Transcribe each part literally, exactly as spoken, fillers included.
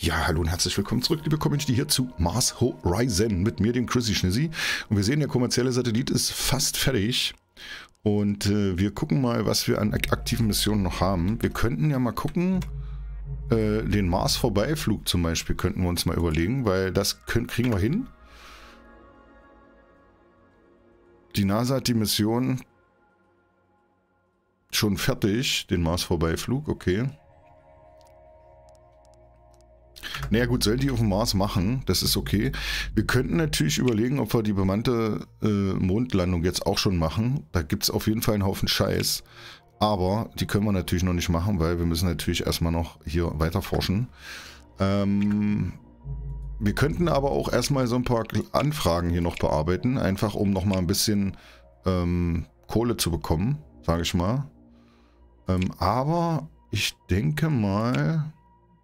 Ja, hallo und herzlich willkommen zurück, liebe Community, hier zu Mars Horizon mit mir, dem Chrissy Schnissi. Und wir sehen, der kommerzielle Satellit ist fast fertig. Und äh, wir gucken mal, was wir an aktiven Missionen noch haben. Wir könnten ja mal gucken, äh, den Mars-Vorbeiflug zum Beispiel könnten wir uns mal überlegen, weil das können, kriegen wir hin. Die NASA hat die Mission schon fertig, den Mars-Vorbeiflug, okay. Naja gut, sollen die auf dem Mars machen, das ist okay. Wir könnten natürlich überlegen, ob wir die bemannte äh, Mondlandung jetzt auch schon machen. Da gibt es auf jeden Fall einen Haufen Scheiß. Aber die können wir natürlich noch nicht machen, weil wir müssen natürlich erstmal noch hier weiter forschen. Ähm, wir könnten aber auch erstmal so ein paar Anfragen hier noch bearbeiten. Einfach um nochmal ein bisschen ähm, Kohle zu bekommen, sage ich mal. Ähm, aber ich denke mal...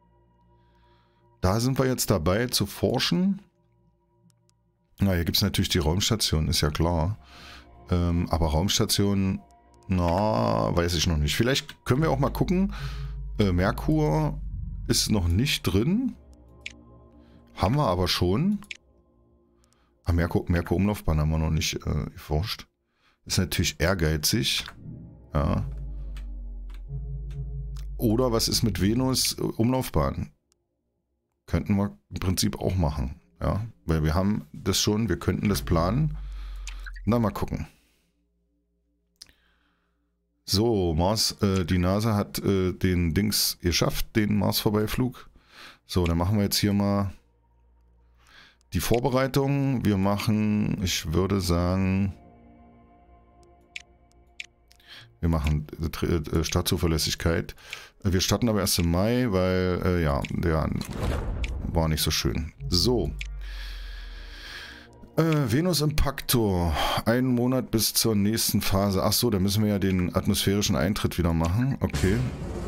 Da sind wir jetzt dabei zu forschen. Na, hier gibt es natürlich die Raumstation, ist ja klar. Ähm, aber Raumstation, na, weiß ich noch nicht. Vielleicht können wir auch mal gucken. Äh, Merkur ist noch nicht drin. Haben wir aber schon. Ah, Merkur, Merkur-Umlaufbahn haben wir noch nicht äh, erforscht. Ist natürlich ehrgeizig. Ja. Oder was ist mit Venus-Umlaufbahn? Könnten wir im Prinzip auch machen, ja, weil wir haben das schon, wir könnten das planen. Na, mal gucken. So, Mars, äh, die NASA hat äh, den Dings geschafft, den Mars-Vorbeiflug. So, dann machen wir jetzt hier mal die Vorbereitung. Wir machen, ich würde sagen, wir machen äh, Startzuverlässigkeit. Wir starten aber erst im Mai, weil, äh, ja, der war nicht so schön. So. Äh, Venus Impactor. Einen Monat bis zur nächsten Phase. Ach so, da müssen wir ja den atmosphärischen Eintritt wieder machen. Okay.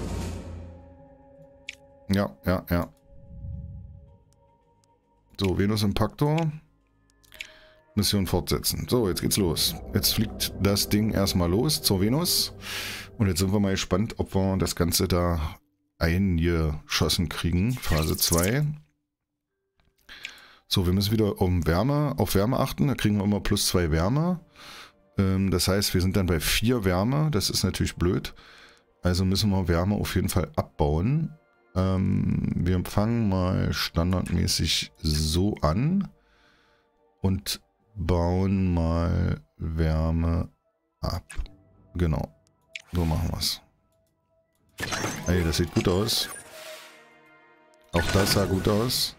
Ja, ja, ja. So, Venus Impactor. Mission fortsetzen. So, jetzt geht's los. Jetzt fliegt das Ding erstmal los zur Venus. Und jetzt sind wir mal gespannt, ob wir das Ganze da eingeschossen kriegen. Phase zwei. So, wir müssen wieder um Wärme, auf Wärme achten. Da kriegen wir immer plus zwei Wärme. Ähm, das heißt, wir sind dann bei vier Wärme. Das ist natürlich blöd. Also müssen wir Wärme auf jeden Fall abbauen. Ähm, wir fangen mal standardmäßig so an. Und bauen mal Wärme ab. Genau. So machen wir es. Ey, das sieht gut aus. Auch das sah gut aus.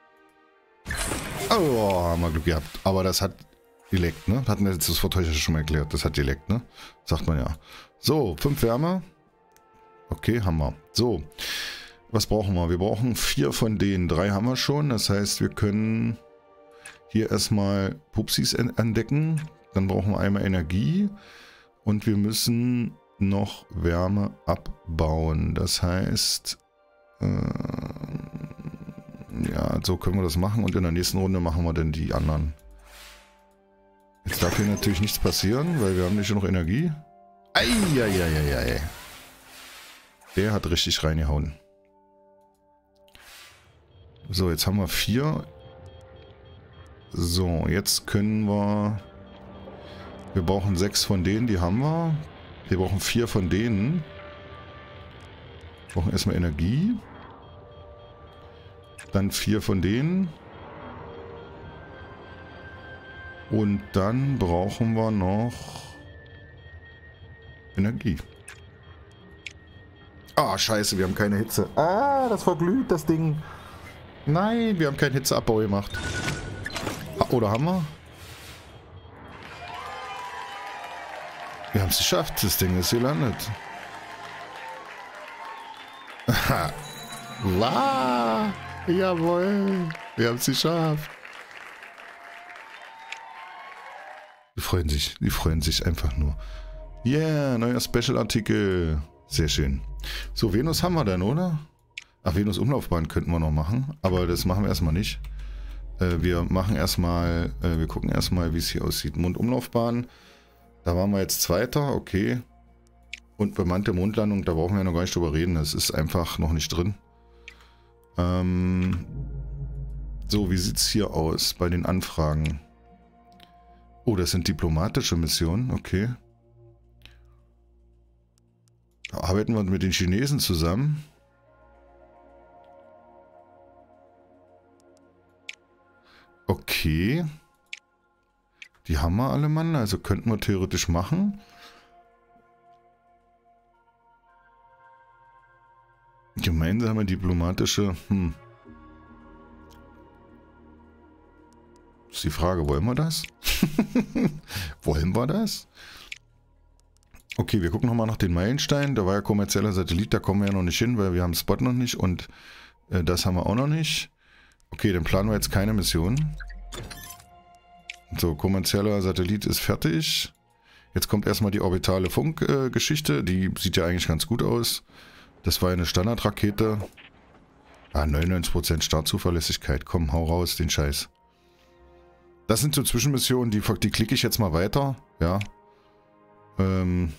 Oh, haben wir Glück gehabt. Aber das hat geleckt, ne? Hatten wir jetzt das Vortäuscher schon mal erklärt. Das hat geleckt, ne? Sagt man ja. So, fünf Wärme. Okay, haben wir. So. Was brauchen wir? Wir brauchen vier von denen. Drei haben wir schon. Das heißt, wir können hier erstmal Pupsis entdecken. Dann brauchen wir einmal Energie. Und wir müssen noch Wärme abbauen. Das heißt, äh, ja, so können wir das machen. Und in der nächsten Runde machen wir dann die anderen. Jetzt darf hier natürlich nichts passieren, weil wir haben nicht genug Energie. Eieieiei. Der hat richtig reingehauen. So, jetzt haben wir vier. So, jetzt können wir... Wir brauchen sechs von denen, die haben wir. Wir brauchen vier von denen. Wir brauchen erstmal Energie. Dann vier von denen. Und dann brauchen wir noch Energie. Ah, scheiße, wir haben keine Hitze. Ah, das verglüht, das Ding. Nein, wir haben keinen Hitzeabbau gemacht. Oder haben wir? Wir haben es geschafft. Das Ding ist gelandet. Wow. Jawohl. Wir haben es geschafft. Die freuen sich. Die freuen sich einfach nur. Yeah, neuer Special-Artikel. Sehr schön. So, Venus haben wir dann, oder? Ach, Venus-Umlaufbahn könnten wir noch machen. Aber das machen wir erstmal nicht. Wir machen erstmal, wir gucken erstmal, wie es hier aussieht. Mondumlaufbahn, da waren wir jetzt Zweiter, okay. Und bemannte Mondlandung, da brauchen wir ja noch gar nicht drüber reden. Das ist einfach noch nicht drin. Ähm, so, wie sieht es hier aus bei den Anfragen? Oh, das sind diplomatische Missionen, okay. Da arbeiten wir mit den Chinesen zusammen. Okay. Die haben wir alle, Mann, also könnten wir theoretisch machen. Gemeinsame diplomatische, hm. Ist die Frage, wollen wir das? Wollen wir das? Okay, wir gucken nochmal nach den Meilensteinen. Da war ja kommerzieller Satellit, da kommen wir ja noch nicht hin, weil wir haben Spot noch nicht und äh, das haben wir auch noch nicht. Okay, dann planen wir jetzt keine Mission. So, kommerzieller Satellit ist fertig. Jetzt kommt erstmal die orbitale Funkgeschichte. Äh, die sieht ja eigentlich ganz gut aus. Das war eine Standardrakete. Ah, neunundneunzig Prozent Startzuverlässigkeit. Komm, hau raus, den Scheiß. Das sind so Zwischenmissionen, die, die klicke ich jetzt mal weiter. Ja. Ähm.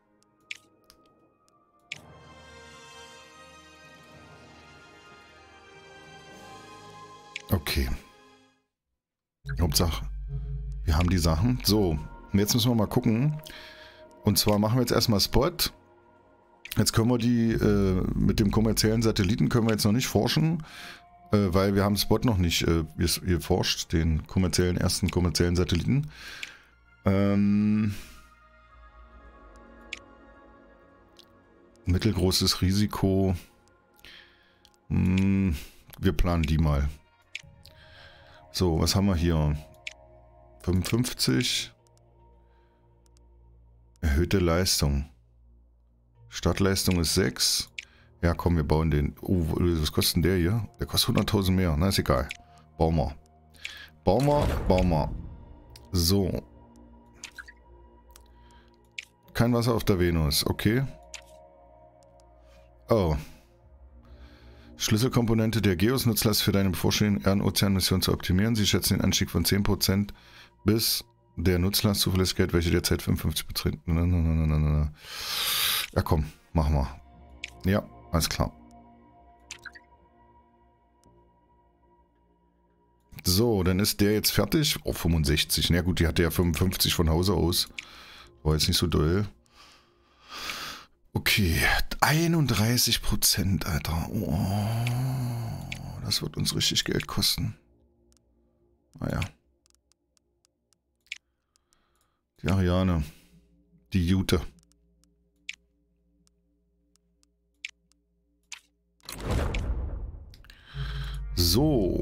Okay. Hauptsache, wir haben die Sachen. So, und jetzt müssen wir mal gucken. Und zwar machen wir jetzt erstmal Spot. Jetzt können wir die, äh, mit dem kommerziellen Satelliten können wir jetzt noch nicht forschen, äh, weil wir haben Spot noch nicht äh, geforscht, den kommerziellen, ersten kommerziellen Satelliten. Ähm, mittelgroßes Risiko. Hm, wir planen die mal. So, was haben wir hier? fünfundfünfzig. Erhöhte Leistung. Startleistung ist sechs. Ja, komm, wir bauen den. Oh, was kostet denn der hier? Der kostet hunderttausend mehr. Na, ist egal. Bauen wir. Bauen wir, bauen wir. So. Kein Wasser auf der Venus. Okay. Oh. Schlüsselkomponente der Geos-Nutzlast für deine bevorstehende Erden-Ozean-Mission zu optimieren. Sie schätzen den Anstieg von zehn Prozent bis der Nutzlastzuverlässigkeit, welche derzeit fünfundfünfzig Prozent... Ja komm, machen wir. Ja, alles klar. So, dann ist der jetzt fertig. Oh, fünfundsechzig. Na gut, die hatte ja fünfundfünfzig von Hause aus. War jetzt nicht so doll. Okay, einunddreißig Prozent, Alter. Oh, das wird uns richtig Geld kosten. Naja. Die Ariane. Die Jute. So.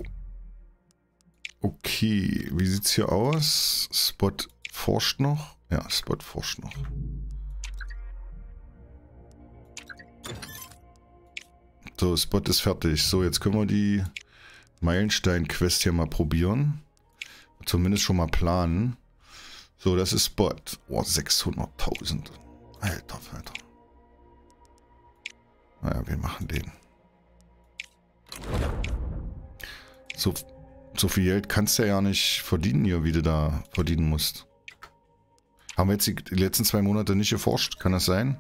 Okay, wie sieht's hier aus? Spot forscht noch. Ja, Spot forscht noch. So, Spot ist fertig. So, jetzt können wir die Meilenstein-Quest hier mal probieren. Zumindest schon mal planen. So, das ist Spot. Oh, sechshunderttausend. Alter Falter. Naja, wir machen den. So, so viel Geld kannst du ja nicht verdienen hier, wie du da verdienen musst. Haben wir jetzt die, die letzten zwei Monate nicht geforscht? Kann das sein?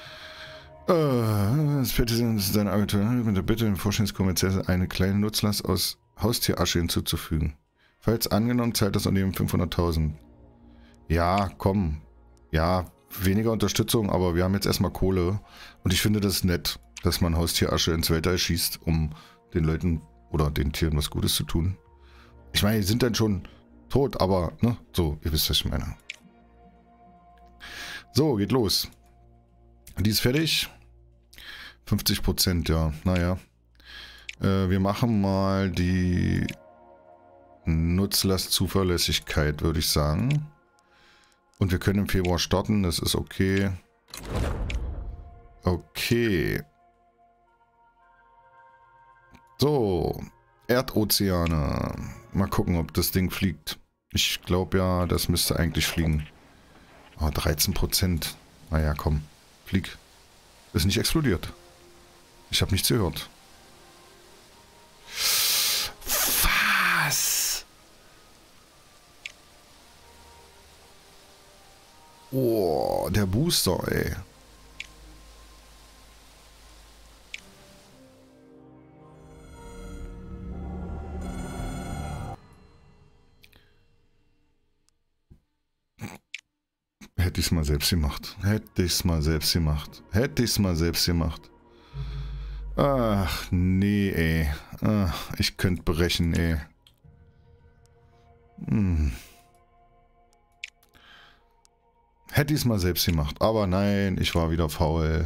Das ist deine Agentur mit der Bitte, dem Forschungskommerziell eine kleine Nutzlast aus Haustierasche hinzuzufügen. Falls angenommen, zahlt das Unternehmen fünfhunderttausend. Ja, komm. Ja, weniger Unterstützung, aber wir haben jetzt erstmal Kohle. Und ich finde das nett, dass man Haustierasche ins Weltall schießt, um den Leuten oder den Tieren was Gutes zu tun. Ich meine, die sind dann schon tot, aber, ne, so, ihr wisst, was ich meine. So, geht los. Die ist fertig. fünfzig Prozent, ja. Naja. Äh, wir machen mal die Nutzlastzuverlässigkeit, würde ich sagen. Und wir können im Februar starten. Das ist okay. Okay. So. Erdozeane. Mal gucken, ob das Ding fliegt. Ich glaube ja, das müsste eigentlich fliegen. Oh, dreizehn Prozent. Naja, komm. Flieg. Ist nicht explodiert. Ich habe nichts gehört. Was? Oh, der Booster, ey. hätte ich es mal selbst gemacht. Hätte ich es mal selbst gemacht. Hätte ich es mal selbst gemacht. Ach, nee, ey. Ach, ich könnte brechen, ey. Hm. Hätte ich es mal selbst gemacht. Aber nein, ich war wieder faul.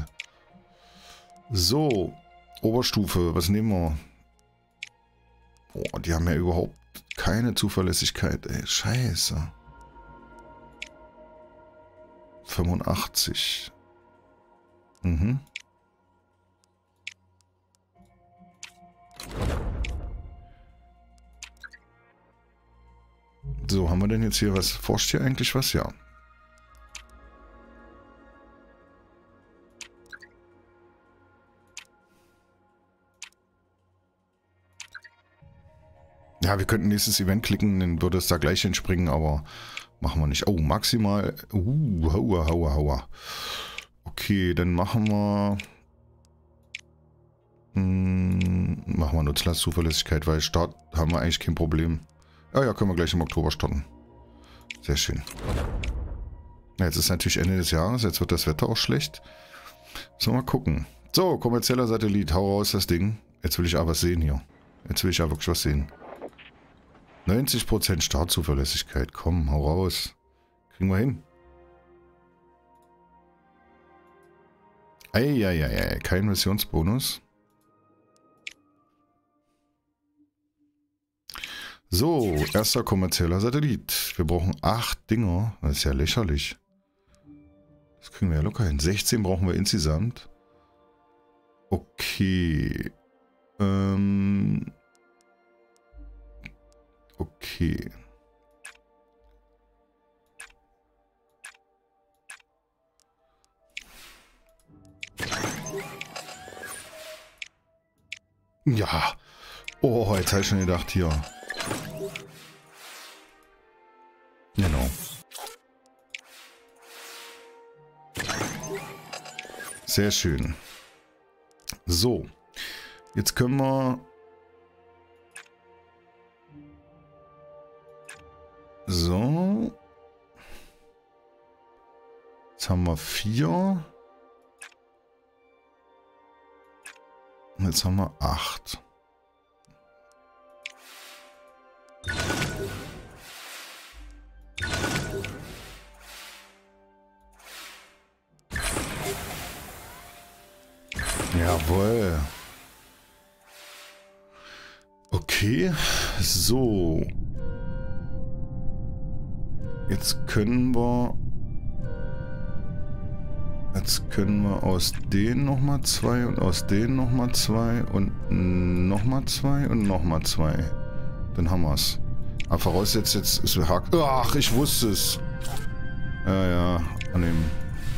So. Oberstufe, was nehmen wir? Boah, die haben ja überhaupt keine Zuverlässigkeit, ey. Scheiße. fünfundachtzig. Mhm. So, haben wir denn jetzt hier was? Forscht hier eigentlich was? Ja. Ja, wir könnten nächstes Event klicken, dann würde es da gleich hinspringen, aber machen wir nicht. Oh, maximal. Uh, haua, haua, haua. Okay, dann machen wir... Hm, machen wir Nutzlastzuverlässigkeit, weil Start haben wir eigentlich kein Problem. Ja, ja, können wir gleich im Oktober starten. Sehr schön. Ja, jetzt ist natürlich Ende des Jahres, jetzt wird das Wetter auch schlecht. So, mal gucken. So, kommerzieller Satellit, hau raus das Ding. Jetzt will ich aber was sehen hier. Jetzt will ich ja wirklich was sehen. neunzig Prozent Startzuverlässigkeit, komm, hau raus. Kriegen wir hin. Eieiei, kein Missionsbonus. So, erster kommerzieller Satellit. Wir brauchen acht Dinger. Das ist ja lächerlich. Das kriegen wir ja locker hin. sechzehn brauchen wir insgesamt. Okay. Ähm. Okay. Ja. Oh, jetzt habe ich schon gedacht, hier. Genau. Sehr schön. So. Jetzt können wir... So. Jetzt haben wir vier. Und jetzt haben wir acht. Jawohl. Okay, so. Jetzt können wir... Jetzt können wir aus denen nochmal zwei und aus denen nochmal zwei und nochmal zwei und nochmal zwei. Dann haben wir es. Aber voraussetzt jetzt ist wir hakt. Ach, ich wusste es. Ja, ja, annehmen.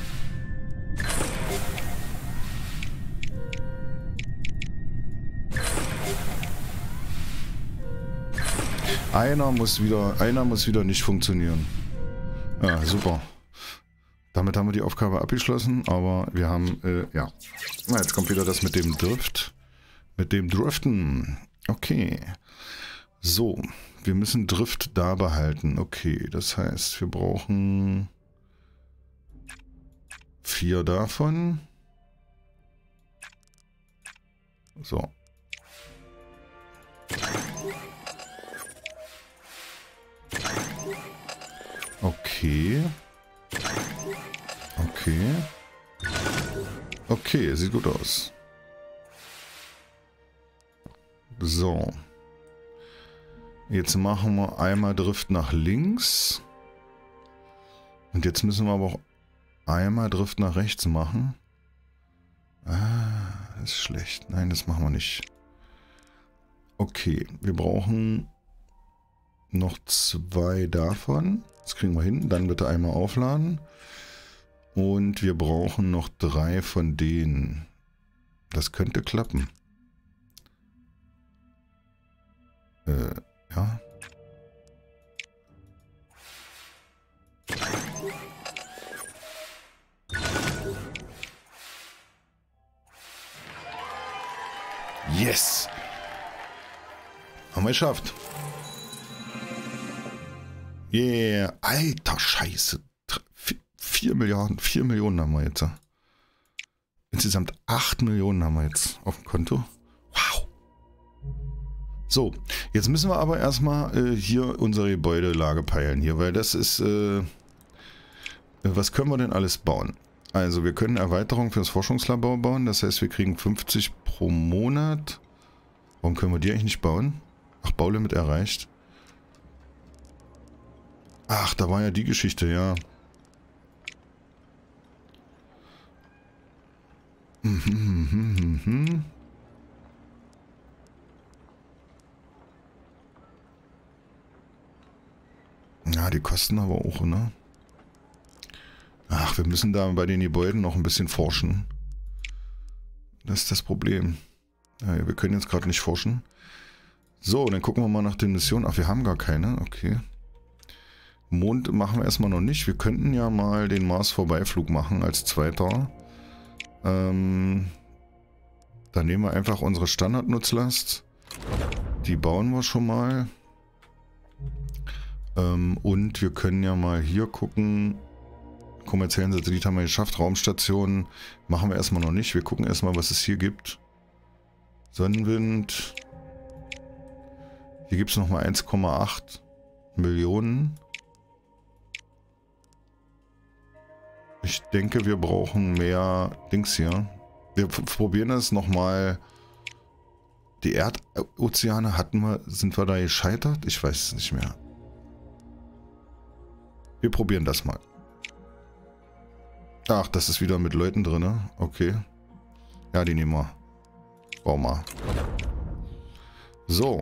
Einer muss wieder, einer muss wieder nicht funktionieren. Ja, super. Damit haben wir die Aufgabe abgeschlossen, aber wir haben, äh, ja. Na, jetzt kommt wieder das mit dem Drift. Mit dem Driften. Okay. So, wir müssen Drift da behalten. Okay, das heißt, wir brauchen vier davon. So. Okay. Okay. Okay, sieht gut aus. So. Jetzt machen wir einmal Drift nach links. Und jetzt müssen wir aber auch einmal Drift nach rechts machen. Ah, das ist schlecht. Nein, das machen wir nicht. Okay, wir brauchen noch zwei davon. Das kriegen wir hin. Dann bitte einmal aufladen. Und wir brauchen noch drei von denen. Das könnte klappen. Äh, ja. Yes! Haben wir geschafft. Yeah. Alter Scheiße. vier Milliarden, vier Millionen haben wir jetzt. Insgesamt acht Millionen haben wir jetzt auf dem Konto. Wow. So, jetzt müssen wir aber erstmal äh, hier unsere Gebäudelage peilen hier, weil das ist, äh, was können wir denn alles bauen? Also wir können Erweiterung für das Forschungslabor bauen, das heißt wir kriegen fünfzig pro Monat. Warum können wir die eigentlich nicht bauen? Ach, Baulimit erreicht. Ach, da war ja die Geschichte, ja. Mhm, mhm, mhm. Ja, die kosten aber auch, ne? Ach, wir müssen da bei den Gebäuden noch ein bisschen forschen. Das ist das Problem. Ja, wir können jetzt gerade nicht forschen. So, dann gucken wir mal nach den Missionen. Ach, wir haben gar keine. Okay. Mond machen wir erstmal noch nicht. Wir könnten ja mal den Mars-Vorbeiflug machen als zweiter. Ähm, dann nehmen wir einfach unsere Standardnutzlast. Die bauen wir schon mal. Ähm, und wir können ja mal hier gucken. Kommerziellen Satellit haben wir geschafft. Raumstationen machen wir erstmal noch nicht. Wir gucken erstmal, was es hier gibt. Sonnenwind. Hier gibt es nochmal eins Komma acht Millionen. Ich denke, wir brauchen mehr Dings hier. Wir probieren es nochmal. Die Erdozeane hatten wir, sind wir da gescheitert? Ich weiß es nicht mehr. Wir probieren das mal. Ach, das ist wieder mit Leuten drin. Okay. Ja, die nehmen wir. Bau mal. So.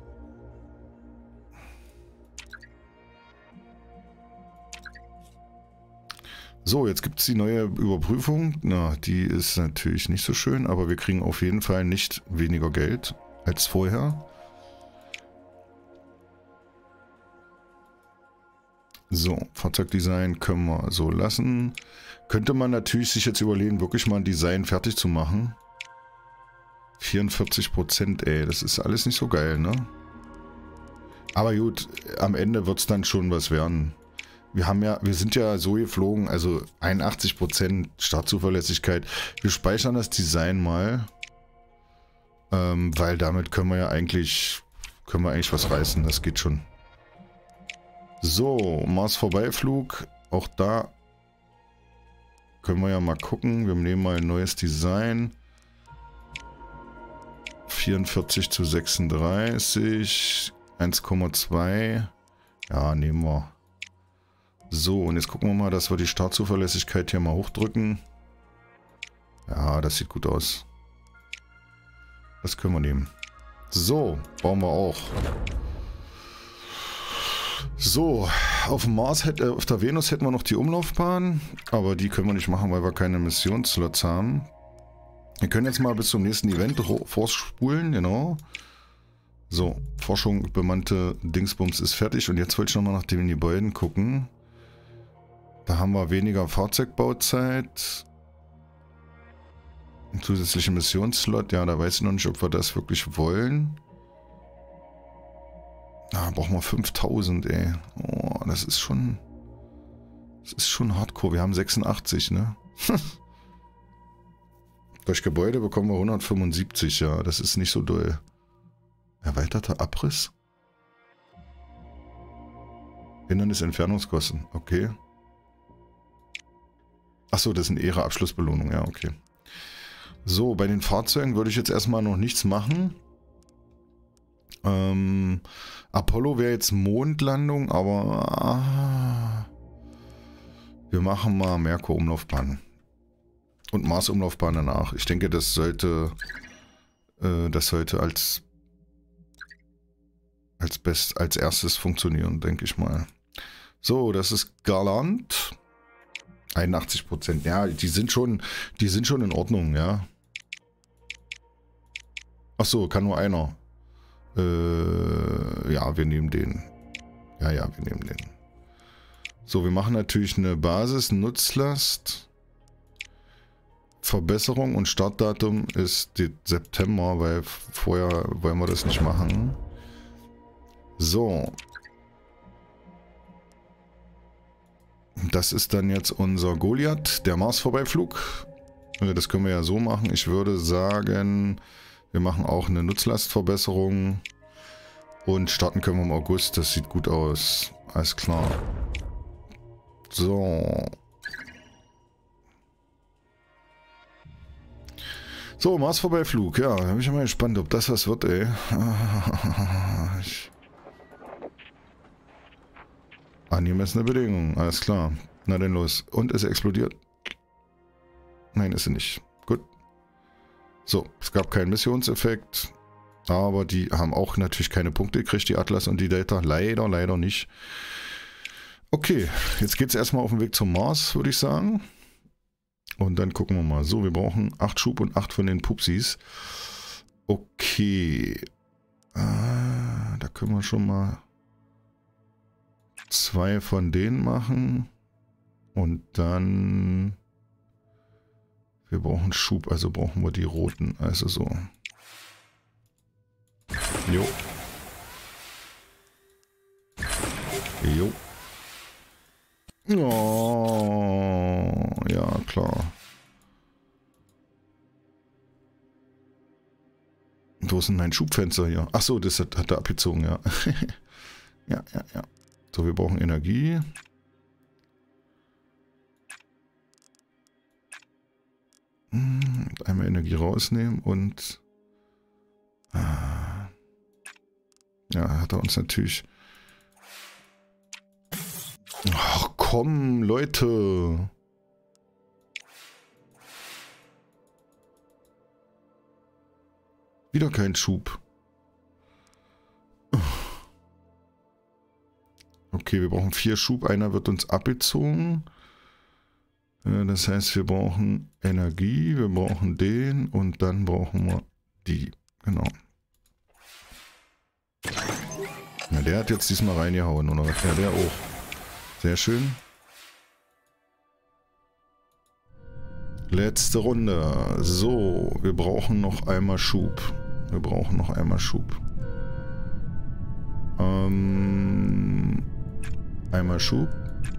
So, jetzt gibt es die neue Überprüfung. Na, die ist natürlich nicht so schön, aber wir kriegen auf jeden Fall nicht weniger Geld als vorher. So, Fahrzeugdesign können wir so lassen. Könnte man natürlich sich jetzt überlegen, wirklich mal ein Design fertig zu machen. vierundvierzig Prozent, ey, das ist alles nicht so geil, ne? Aber gut, am Ende wird es dann schon was werden. Wir haben ja, wir sind ja so geflogen, also einundachtzig Prozent Startzuverlässigkeit. Wir speichern das Design mal, ähm, weil damit können wir ja eigentlich, können wir eigentlich was reißen, das geht schon. So, Mars-Vorbeiflug, auch da können wir ja mal gucken. Wir nehmen mal ein neues Design. vierundvierzig zu sechsunddreißig, eins Komma zwei. Ja, nehmen wir. So, und jetzt gucken wir mal, dass wir die Startzuverlässigkeit hier mal hochdrücken. Ja, das sieht gut aus. Das können wir nehmen. So, bauen wir auch. So, auf dem Mars, äh, auf der Venus hätten wir noch die Umlaufbahn, aber die können wir nicht machen, weil wir keine Missionsslots haben. Wir können jetzt mal bis zum nächsten Event vorspulen, genau. So, Forschung, bemannte Dingsbums ist fertig und jetzt wollte ich nochmal nach den Gebäuden gucken. Da haben wir weniger Fahrzeugbauzeit. Ein zusätzlicher Missionsslot, ja, da weiß ich noch nicht, ob wir das wirklich wollen. Ah, brauchen wir fünftausend, ey. Oh, das ist schon... Das ist schon hardcore. Wir haben sechsundachtzig, ne? Durch Gebäude bekommen wir hundertfünfundsiebzig, ja. Das ist nicht so doll. Erweiterter Abriss? Hindernis Entfernungskosten. Okay. Achso, das sind ihre Abschlussbelohnung. Ja, okay. So, bei den Fahrzeugen würde ich jetzt erstmal noch nichts machen. Ähm, Apollo wäre jetzt Mondlandung, aber ah, wir machen mal Merkur-Umlaufbahn. Und Mars-Umlaufbahn danach. Ich denke, das sollte äh, das sollte als als best als erstes funktionieren, denke ich mal. So, das ist Galant. einundachtzig Prozent. Ja, die sind schon, die sind schon in Ordnung, ja. Ach so, kann nur einer. Äh, ja, wir nehmen den. Ja, ja, wir nehmen den. So, wir machen natürlich eine Basis, Nutzlast. Verbesserung und Startdatum ist September, weil vorher wollen wir das nicht machen. So. Das ist dann jetzt unser Goliath, der Mars-Vorbeiflug. Das können wir ja so machen. Ich würde sagen, wir machen auch eine Nutzlastverbesserung. Und starten können wir im August. Das sieht gut aus. Alles klar. So. So, Mars-Vorbeiflug. Ja, da bin ich mal gespannt, ob das was wird, ey. Ich Angemessene Bedingungen, alles klar. Na denn los. Und ist er explodiert? Nein, ist er nicht. Gut. So, es gab keinen Missionseffekt. Aber die haben auch natürlich keine Punkte gekriegt, die Atlas und die Delta. Leider, leider nicht. Okay, jetzt geht es erstmal auf den Weg zum Mars, würde ich sagen. Und dann gucken wir mal. So, wir brauchen acht Schub und acht von den Pupsis. Okay. Ah, da können wir schon mal zwei von denen machen. Und dann... Wir brauchen Schub, also brauchen wir die roten. Also so. Jo. Jo. Oh, ja, klar. Wo ist denn mein Schubfenster hier? Achso, das hat, hat er abgezogen, ja. Ja, ja, ja. So, wir brauchen Energie. Hm, einmal Energie rausnehmen und... Ah, ja, hat er uns natürlich... Ach komm, Leute. Wieder kein Schub. Okay, wir brauchen vier Schub. Einer wird uns abgezogen. Das heißt, wir brauchen Energie, wir brauchen den und dann brauchen wir die. Genau. Ja, der hat jetzt diesmal reingehauen, oder? Ja, der auch. Sehr schön. Letzte Runde. So, wir brauchen noch einmal Schub. Wir brauchen noch einmal Schub. Ähm, einmal Schub.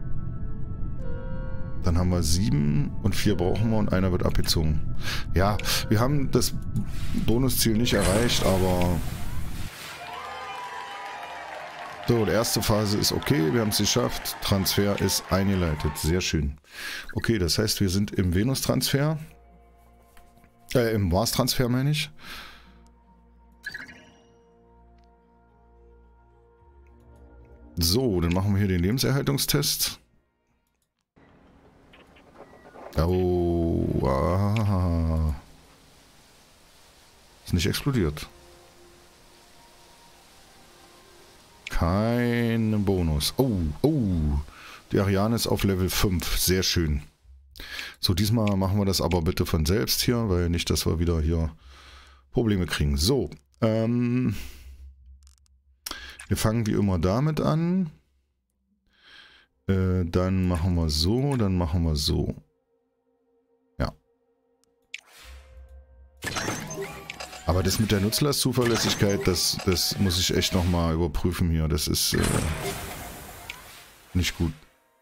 Dann haben wir sieben und vier brauchen wir und einer wird abgezogen. Ja, wir haben das Bonusziel nicht erreicht, aber... So, die erste Phase ist okay, wir haben es geschafft. Transfer ist eingeleitet, sehr schön. Okay, das heißt, wir sind im Venus-Transfer. Äh, im Mars-Transfer meine ich. So, dann machen wir hier den Lebenserhaltungstest. Oh, ah. Ist nicht explodiert. Kein Bonus. Oh, oh. Die Ariane ist auf Level fünf. Sehr schön. So, diesmal machen wir das aber bitte von selbst hier, weil nicht, dass wir wieder hier Probleme kriegen. So, ähm, wir fangen wie immer damit an. Äh, dann machen wir so, dann machen wir so. Ja. Aber das mit der Nutzlastzuverlässigkeit, das, das muss ich echt nochmal überprüfen hier. Das ist äh, nicht gut.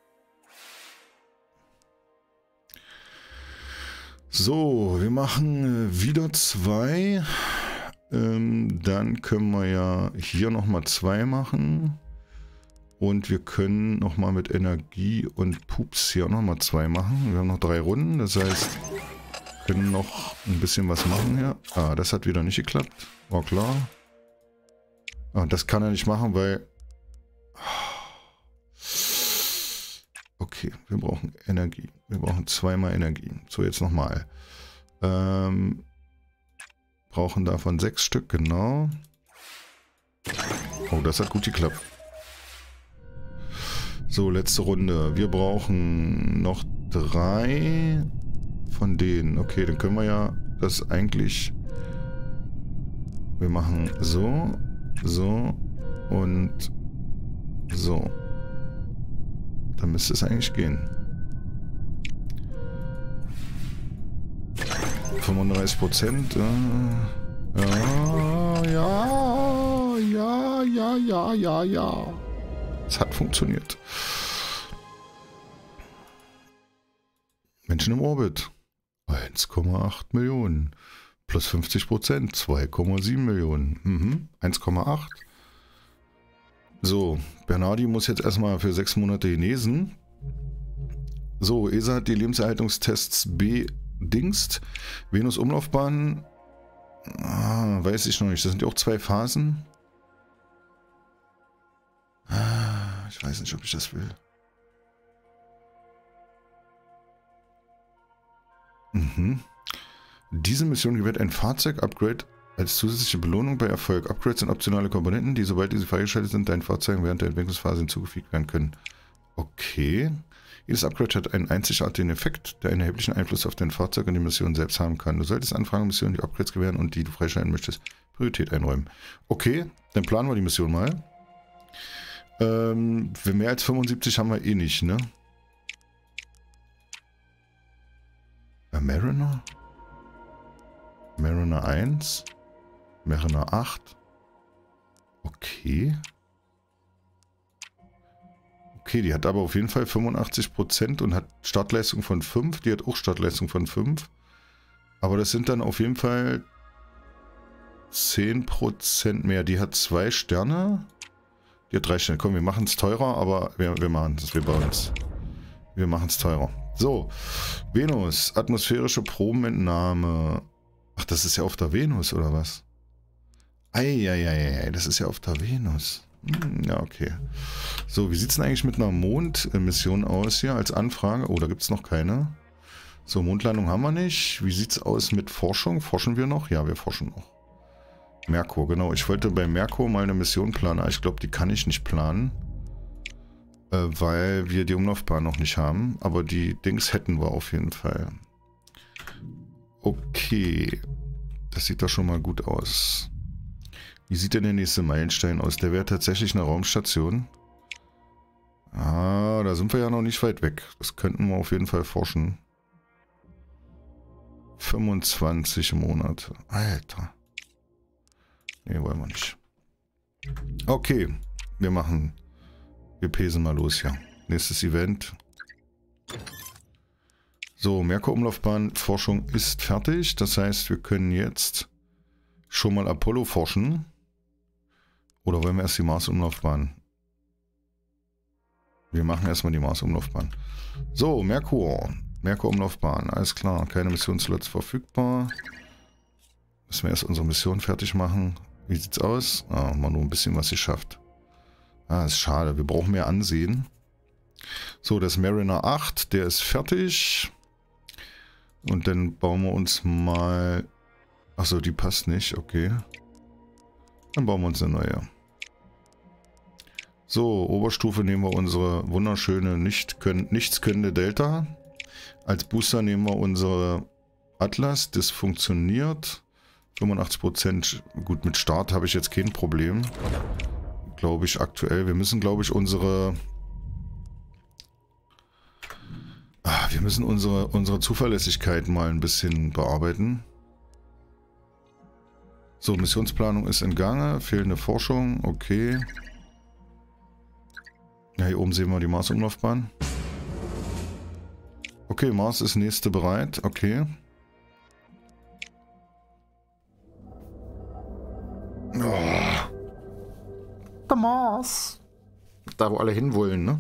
So, wir machen äh, wieder zwei. Ähm, dann können wir ja hier nochmal zwei machen. Und wir können nochmal mit Energie und Pups hier nochmal zwei machen. Wir haben noch drei Runden, das heißt... können noch ein bisschen was machen hier. Ah, das hat wieder nicht geklappt. War klar. Ah, das kann er nicht machen, weil... Okay, wir brauchen Energie. Wir brauchen zweimal Energie. So, jetzt nochmal. Ähm, brauchen davon sechs Stück, genau. Oh, das hat gut geklappt. So, letzte Runde. Wir brauchen noch drei... von denen. Okay, dann können wir ja das eigentlich... Wir machen so, so und so. Dann müsste es eigentlich gehen. fünfunddreißig Prozent. Äh, ja, ja, ja, ja, ja, ja, ja. Es hat funktioniert. Menschen im Orbit. eins Komma acht Millionen. Plus fünfzig Prozent. zwei Komma sieben Millionen. Mhm. eins Komma acht. So, Bernardi muss jetzt erstmal für sechs Monate genesen. So, E S A hat die Lebenserhaltungstests bedingst. Venus-Umlaufbahn. Ah, weiß ich noch nicht. Das sind ja auch zwei Phasen. Ah, ich weiß nicht, ob ich das will. Mhm. Diese Mission gewährt ein Fahrzeug-Upgrade als zusätzliche Belohnung bei Erfolg. Upgrades sind optionale Komponenten, die, sobald diese freigeschaltet sind, deinen Fahrzeugen während der Entwicklungsphase hinzugefügt werden können. Okay. Jedes Upgrade hat einen einzigartigen Effekt, der einen erheblichen Einfluss auf dein Fahrzeug und die Mission selbst haben kann. Du solltest Anfragen, Missionen, die Upgrades gewähren und die du freischalten möchtest, Priorität einräumen. Okay, dann planen wir die Mission mal. Ähm, für mehr als fünfundsiebzig haben wir eh nicht, ne? Äh, Mariner? Mariner eins? Mariner acht? Okay. Okay, die hat aber auf jeden Fall fünfundachtzig Prozent und hat Startleistung von fünf. Die hat auch Startleistung von fünf. Aber das sind dann auf jeden Fall zehn Prozent mehr. Die hat zwei Sterne. Die hat drei Sterne. Komm, wir machen es teurer, aber wir, wir machen es. Wir bauen es. Wir machen es teurer. So, Venus. Atmosphärische Probenentnahme. Ach, das ist ja auf der Venus, oder was? Eieiei, das ist ja auf der Venus. Hm, ja, okay. So, wie sieht es denn eigentlich mit einer Mondmission aus hier als Anfrage? Oh, da gibt es noch keine. So, Mondlandung haben wir nicht. Wie sieht es aus mit Forschung? Forschen wir noch? Ja, wir forschen noch. Merkur, genau. Ich wollte bei Merkur mal eine Mission planen. Aber ich glaube, die kann ich nicht planen. Äh, weil wir die Umlaufbahn noch nicht haben. Aber die Dings hätten wir auf jeden Fall. Okay. Das sieht doch schon mal gut aus. Wie sieht denn der nächste Meilenstein aus? Der wäre tatsächlich eine Raumstation. Ah, da sind wir ja noch nicht weit weg. Das könnten wir auf jeden Fall forschen. fünfundzwanzig Monate. Alter. Nee, wollen wir nicht. Okay. Wir machen... Wir pesen mal los hier. Nächstes Event. So, Merkur-Umlaufbahn Forschung ist fertig. Das heißt, wir können jetzt schon mal Apollo forschen. Oder wollen wir erst die Mars-Umlaufbahn? Wir machen erstmal die Mars-Umlaufbahn. So, Merkur. Merkur-Umlaufbahn. Alles klar. Keine Missionsslots verfügbar. Müssen wir erst unsere Mission fertig machen. Wie sieht's aus? Ah, mal nur ein bisschen was geschafft. Ah, ist schade. Wir brauchen mehr Ansehen. So, das Mariner acht, der ist fertig. Und dann bauen wir uns mal... Achso, die passt nicht. Okay. Dann bauen wir uns eine neue. So, Oberstufe nehmen wir unsere wunderschöne, nicht können, nichtskönnende Delta. Als Booster nehmen wir unsere Atlas. Das funktioniert. fünfundachtzig Prozent. Gut, mit Start habe ich jetzt kein Problem. Glaube ich aktuell. Wir müssen, glaube ich, unsere... Ah, wir müssen unsere, unsere Zuverlässigkeit mal ein bisschen bearbeiten. So, Missionsplanung ist in Gange. Fehlende Forschung. Okay. Ja, hier oben sehen wir die Mars-Umlaufbahn. Okay, Mars ist nächste bereit. Okay. Oh. Der Mars. Da, wo alle hinwollen, ne?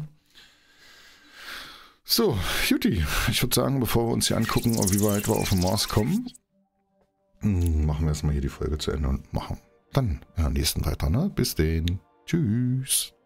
So, Juti. Ich würde sagen, bevor wir uns hier angucken, wie weit wir auf den Mars kommen, machen wir erstmal hier die Folge zu Ende und machen dann in der nächsten weiter, ne? Bis denn. Tschüss.